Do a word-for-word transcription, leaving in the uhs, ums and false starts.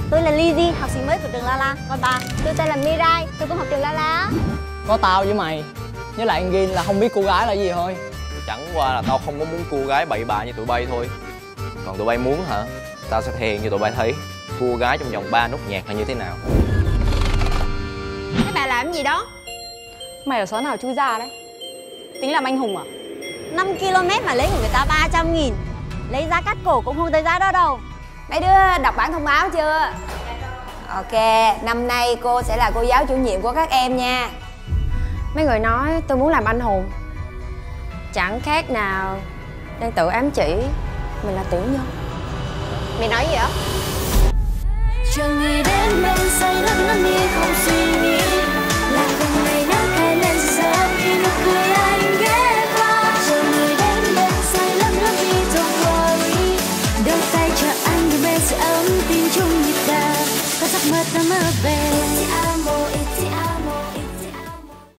Tôi là Lizzy, học sinh mới của trường La La. Còn bà? Tôi tên là Mirai, tôi cũng học trường La La. Có tao với mày, với lại anh Gin là không biết cô gái là gì thôi. Chẳng qua là tao không có muốn cô gái bậy bạ như tụi bay thôi. Còn tụi bay muốn hả? Tao sẽ thể hiện cho tụi bay thấy cô gái trong vòng ba nốt nhạc là như thế nào. Thế bà làm gì đó? Mày ở xó nào chui ra đấy? Tính làm anh hùng à? năm ki lô mét mà lấy của người ta ba trăm nghìn. Lấy giá cắt cổ cũng không tới giá đó đâu. Mấy đứa đọc bản thông báo chưa? Ok, năm nay cô sẽ là cô giáo chủ nhiệm của các em nha. Mấy người nói tôi muốn làm anh hùng, chẳng khác nào đang tự ám chỉ mình là tiểu nhân. Mày nói gì đó? Chờ ngày đến bên say lấp lắm đi không suy nghĩ, là từng ngày nắng khai lên giờ khi nụ cười anh ghé qua. Chờ ngày đến bên say lấp lắm đi don't worry, đôi tay chờ anh thì bên sẽ ấm tim chung nhịp đập, có giấc mơ ta mơ về.